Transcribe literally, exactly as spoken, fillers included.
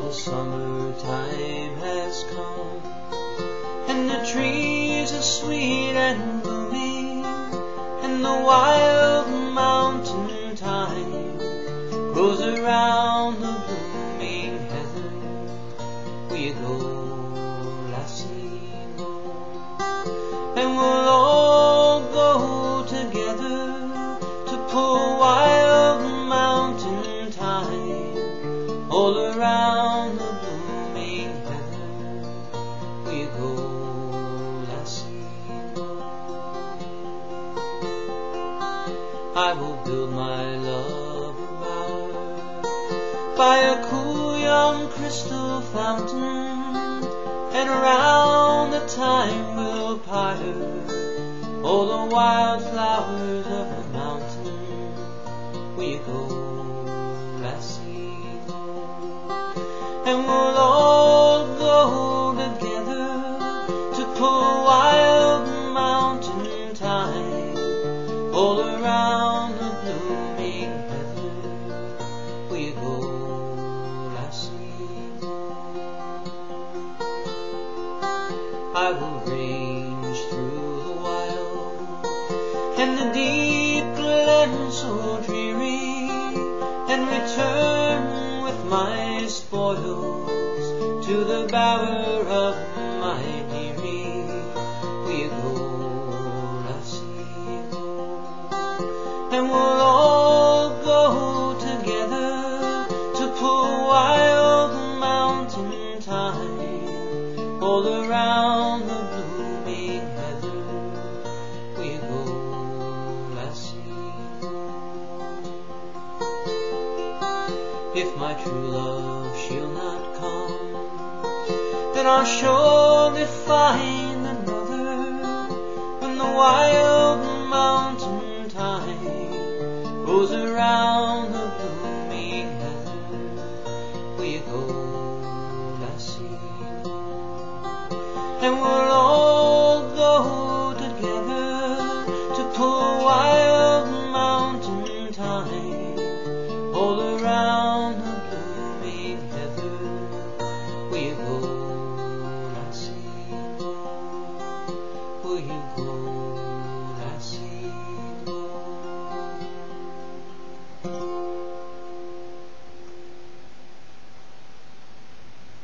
the summertime has come, and the trees are sweet and blooming, and the wild mountain thyme grows around the blooming heather. Will you go, lassie, go? And we'll all go together to pull wild mountain thyme all around the blooming heather. Will you go, lassie, go? I will build my love a bower by a cool young crystal fountain, and around the thyme we'll pyre all the wild flowers of the mountain. Will you go, lassie, go? And we'll all go together to pull wild mountain thyme all around the blooming heather. Will you go, lassie, go? I will range through the wild and the deep glen so dreary, and return with my spoils to the bower of my dearie. Will you go, lassie, go? And we'll all go together to pull wild mountain thyme all around the blooming heather. Will you go, lassie, go? If my true love she'll not come, then I'll surely find another when the wild mountain thyme grows around the blooming heather. Will you go, lassie, go? And we'll all go together to pull wild mountain thyme all around the blooming heather. Will you go, lassie, go? Will you go?